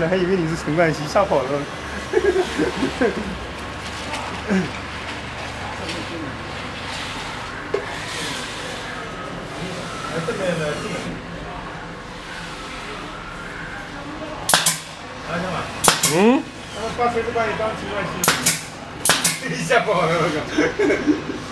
了，还以为你是陈冠希，吓跑了。 这边的进。来干嘛？ 嗯？ 他们把锤子把你当陈冠希，吓跑了，我靠！